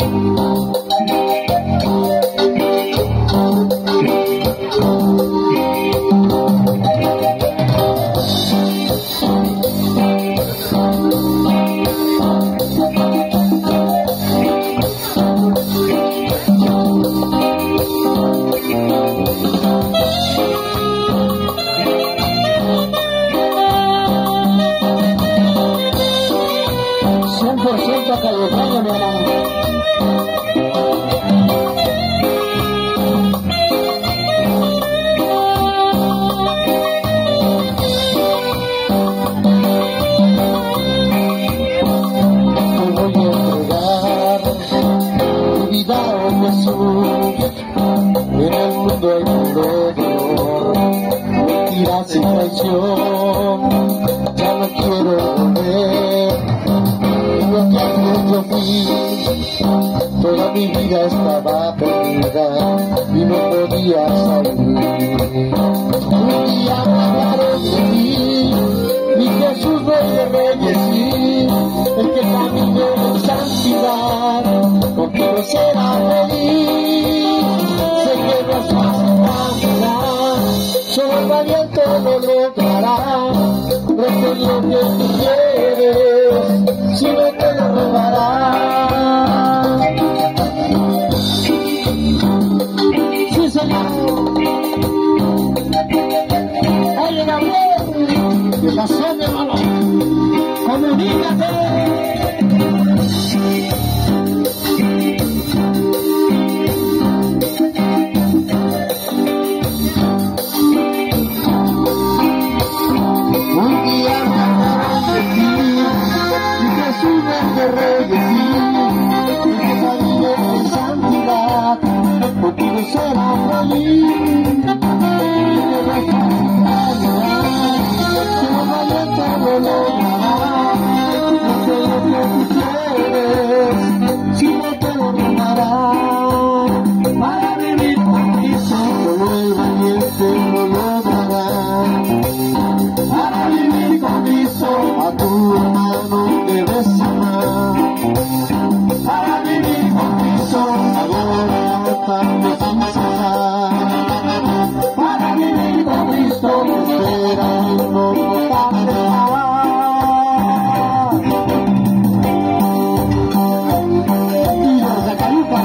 Cayetano, mi hermano. Te voy a entregar mi vida, oh Jesús. En el mundo hay mundo dolor, mentiras y traición. Ya no quiero volver. Yo fui, toda mi vida estaba perdida y no podía salir. Un día me hablaron de ti, mi Jesús Rey de Reyes, sí, el que caminó en santidad, contigo será feliz. Sé que no es fácil caminar, solo el valiente lo logrará. Esto es lo que tú quieres, si no te lo robará. Sí, señor. Oye, Gabriel, ¿qué pasó, mi hermano? Comunícate. Contigo será feliz, como valiente lo logrará. No sé lo que tú quieres, si no te lo robará. Para vivir con Cristo, solo el valiente lo logrará. Para vivir con Cristo, a tu hermano debes amar. Para vivir con Cristo, adora. Para vivir con Cristo, espera y no cambiará. Y los de Caluca,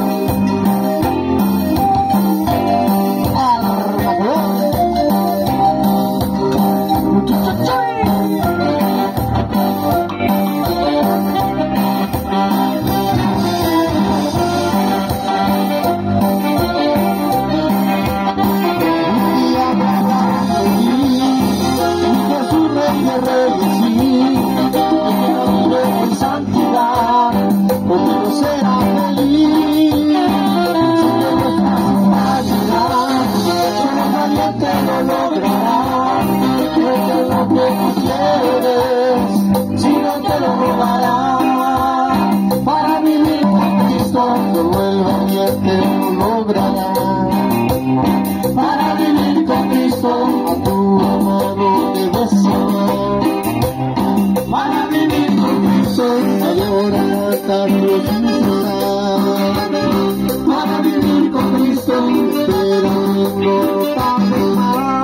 si no te lo robará. Para vivir con Cristo, solo el valiente lo logrará. Para vivir con Cristo, a tu hermano debes amar. Para vivir con Cristo, adora tanto sin cesar. Para vivir con Cristo, espera y no cambiará.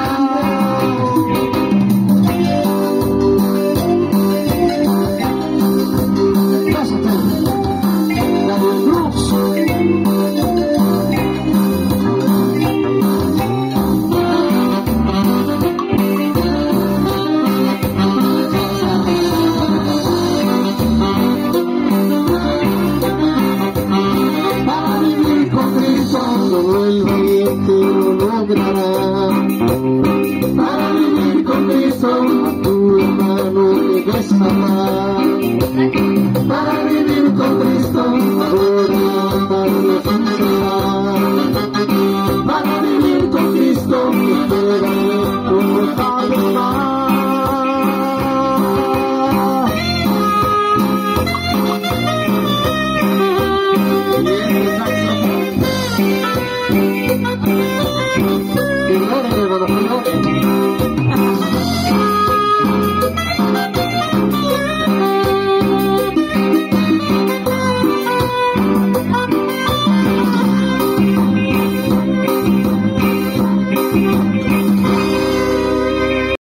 Solo el valiente lo logrará. Para vivir con Cristo, a tu hermano debes amar. Para vivir con Cristo, adora Padre sin cesar. Para vivir con Cristo, espera como Padre más. Gloria, hermano.